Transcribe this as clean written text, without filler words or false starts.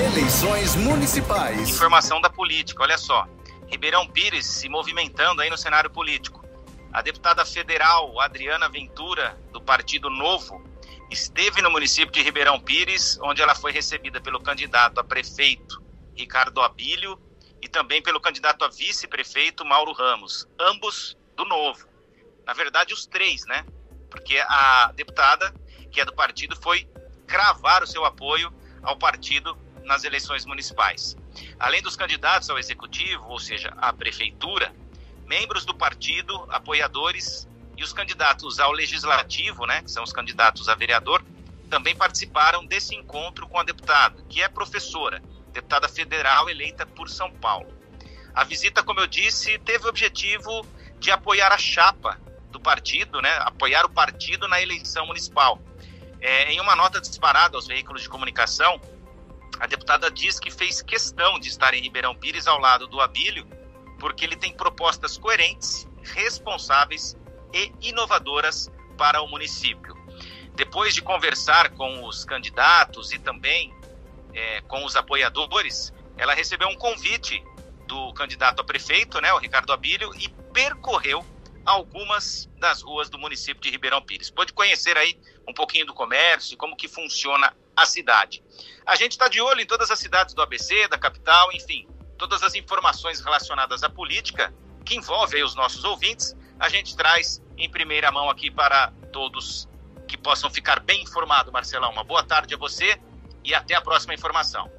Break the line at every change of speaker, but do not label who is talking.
Eleições municipais.
Informação da política, olha só. Ribeirão Pires se movimentando aí no cenário político. A deputada federal Adriana Ventura, do Partido Novo, esteve no município de Ribeirão Pires, onde ela foi recebida pelo candidato a prefeito Ricardo Abílio e também pelo candidato a vice-prefeito Mauro Ramos, ambos do Novo. Na verdade, os três, né? Porque a deputada, que é do partido, foi cravar o seu apoio ao partido nas eleições municipais. Além dos candidatos ao executivo, ou seja, à prefeitura, membros do partido, apoiadores e os candidatos ao legislativo, né, que são os candidatos a vereador, também participaram desse encontro com a deputada, que é professora, deputada federal eleita por São Paulo. A visita, como eu disse, teve o objetivo de apoiar a chapa do partido, né, apoiar o partido na eleição municipal. Em uma nota disparada aos veículos de comunicação, a deputada diz que fez questão de estar em Ribeirão Pires ao lado do Abílio, porque ele tem propostas coerentes, responsáveis e inovadoras para o município. Depois de conversar com os candidatos e também com os apoiadores, ela recebeu um convite do candidato a prefeito, né, o Ricardo Abílio, e percorreu algumas das ruas do município de Ribeirão Pires. Pode conhecer aí um pouquinho do comércio, como que funciona a cidade. A gente está de olho em todas as cidades do ABC, da capital, enfim, todas as informações relacionadas à política que envolve aí os nossos ouvintes, a gente traz em primeira mão aqui para todos que possam ficar bem informados. Marcelão, uma boa tarde a você e até a próxima informação.